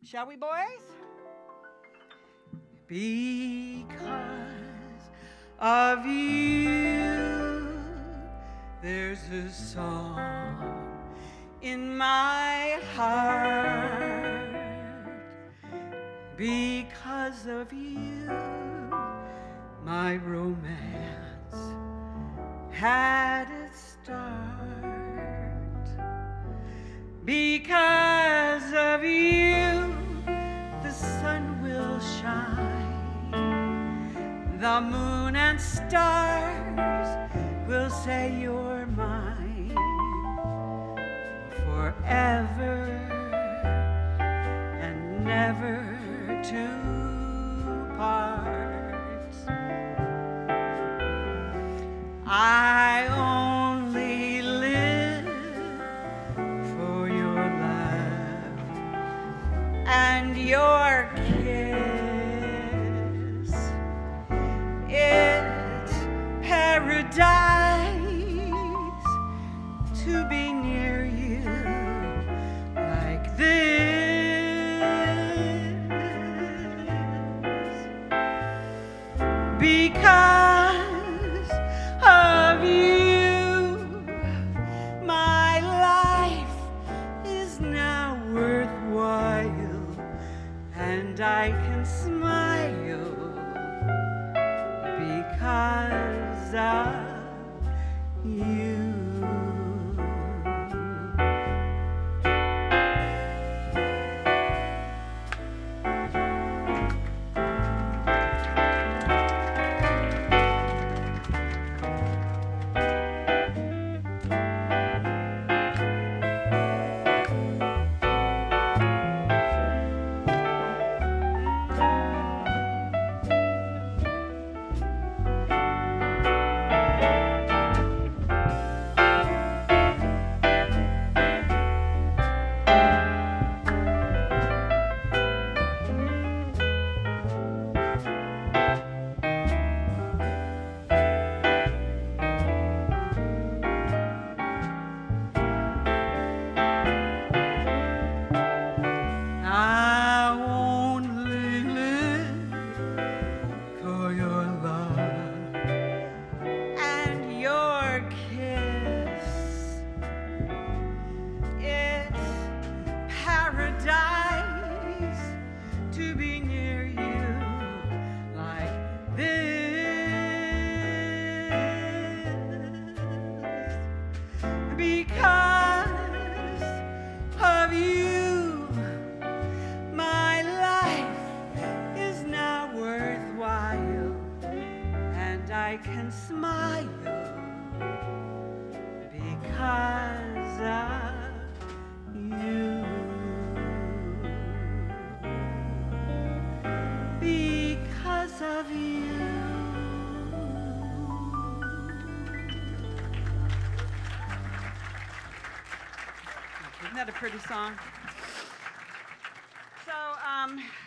Shall we, boys? Because of you, there's a song in my heart. Because of you, my romance had its start. Because of you, the sun will shine, the moon and stars will say you're mine forever and never to part. I only live for your laugh and your kiss. It's paradise to be near you like this. Because of you, my life is now worthwhile, and I can smile because of you. I can smile because of you. Because of you. Isn't that a pretty song? So,